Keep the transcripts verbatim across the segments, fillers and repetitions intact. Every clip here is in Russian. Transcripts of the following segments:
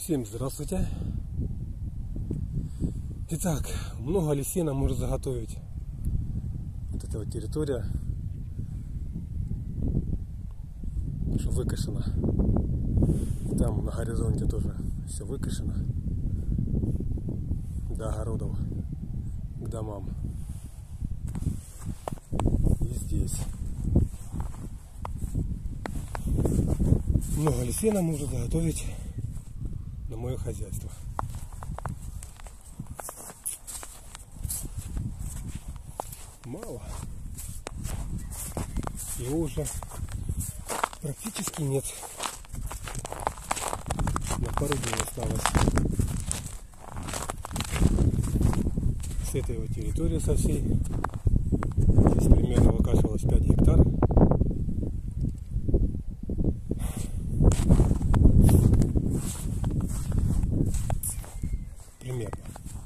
Всем здравствуйте. Итак, много ли сена может заготовить вот эта вот территория, что выкошена. Там на горизонте тоже все выкошено до огородов к домам. И здесь много ли сена может заготовить на мое хозяйство. Мало. Его уже практически нет. На пару дней осталось. С этой вот территории со всей здесь примерно выкашивалось пять гектар. Примерно.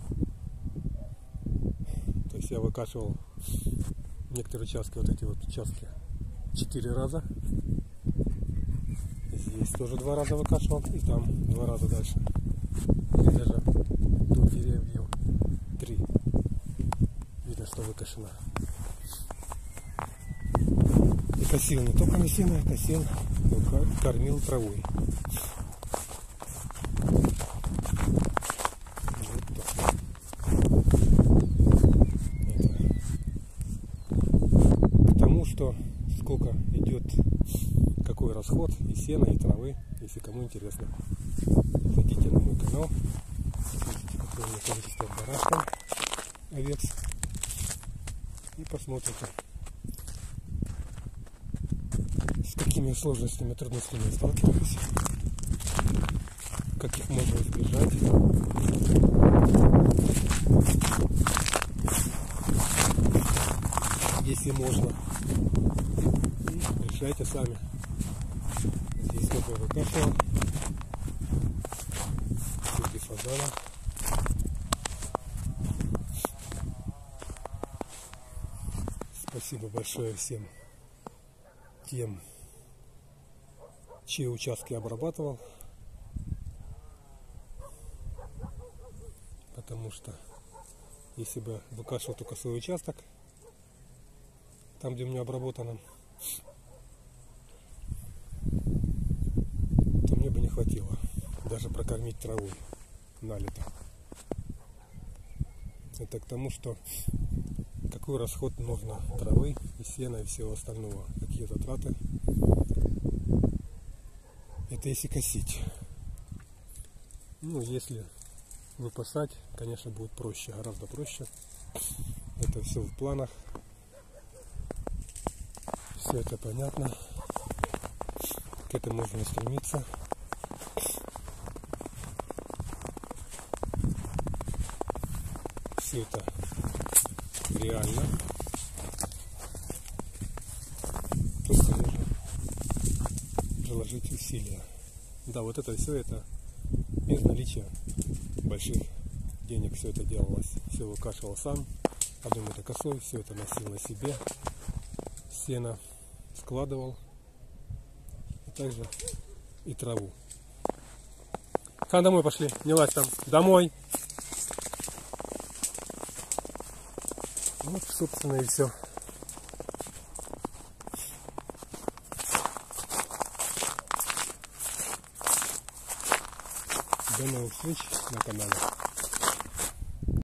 То есть я выкашивал некоторые участки, вот эти вот участки четыре раза. Здесь тоже два раза выкашивал, и там два раза дальше. И даже до деревьев три. Видно, что выкашено. И косил не только на сено, а косил, кормил травой. Что сколько идет, какой расход и сена, и травы, если кому интересно. Зайдите на мой канал, смотрите, какое у меня количество барашков, овец, и посмотрите, с какими сложностями, трудностями я сталкиваюсь, как их можно избежать. Если можно, и решайте сами. Здесь только выкашивал среди фазана. Спасибо большое всем тем, чьи участки обрабатывал, потому что если бы выкашивал только свой участок, там, где у меня обработано, то мне бы не хватило даже прокормить травой на лето. Это к тому, что какой расход нужно травы и сена и всего остального, какие затраты. Это если косить. Ну, если выпасать, конечно, будет проще, гораздо проще. Это все в планах. Все это понятно. К этому нужно стремиться. Все это реально. Только нужно приложить усилия. Да, вот это все это без наличия больших денег все это делалось. Все выкашивал сам. Одной мотокосой, все это носил на себе. Сено складывал, и также и траву. Хан, домой пошли, не лазь там, домой. Вот, собственно, и все. До новых встреч на канале.